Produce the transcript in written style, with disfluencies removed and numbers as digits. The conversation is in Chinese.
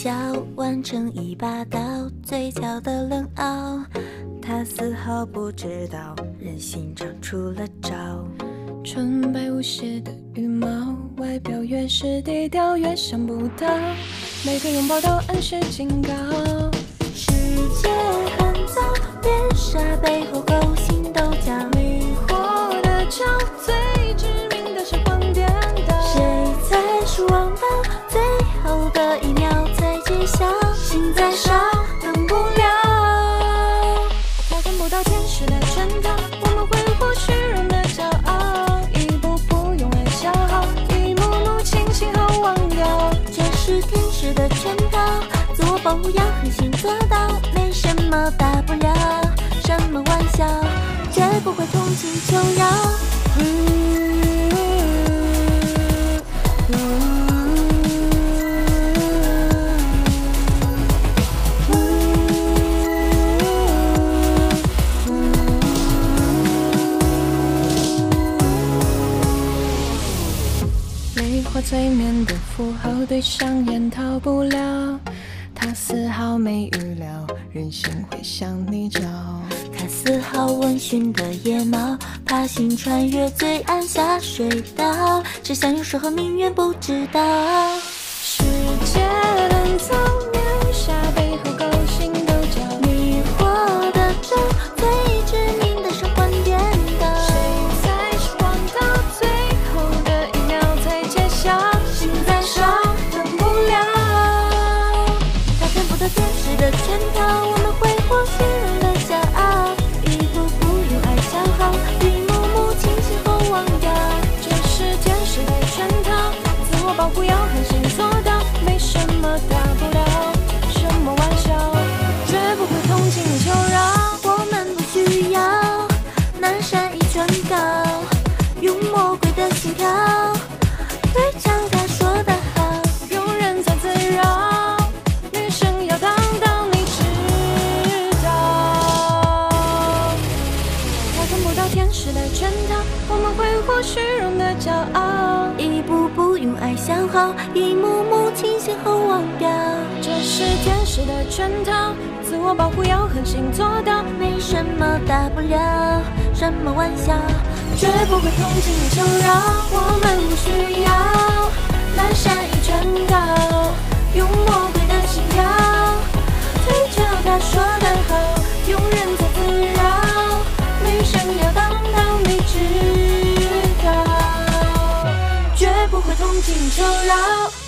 笑，弯成一把刀，嘴角的冷傲，他丝毫不知道人心长出了招。 纯白无邪的羽毛，外表越是低调越想不到，每个拥抱都暗示警告。 世界很糟，别傻背后勾心斗角， 迷惑的角，最致命的是谎颠倒。 谁才是王道？最后的一秒才揭晓，心在烧，等不了。 他看不到天使的圈套，我们挥霍虚荣的骄傲，一步步用爱消耗，一幕幕清醒后忘掉。 这是天使的圈套，自我保护要狠心做到，没什么大不了，什么玩笑，绝不会同情求饶。 美化催眠的符号对上眼逃不了，他丝毫没预料人心会向你找。 他丝毫闻讯的野猫，爬行穿越最暗下水道，只想有时候命运不知道。 世界冷草面下背后勾心斗角， 迷惑的招，最致命的是幻颠倒。 谁才是王道？最后的一秒才揭晓， 心在烧，等不了。他看不到天使的圈套，我们挥霍虚荣的骄傲，一步步用爱消耗，一幕幕清醒后忘掉。 这是天使的圈套，自我保护要狠心做到，没什么大不了，什么玩笑，绝不会同情求饶。 我们不需要南山一圈高，用魔鬼的心跳对照他说的好， 庸人在自扰，女生要当道，你知道。他看不到天使的圈套，我们挥霍虚荣的骄傲， 一步步用爱消耗，一幕幕清醒后忘掉。 这是天使的圈套，自我保护要狠心做到， 没什么大不了，什么玩笑， 绝不会同情求饶。我们不需要南山一圈高，用魔鬼的心跳对照他说的好，庸人在自扰，女生要当道，你知道，绝不会同情求饶。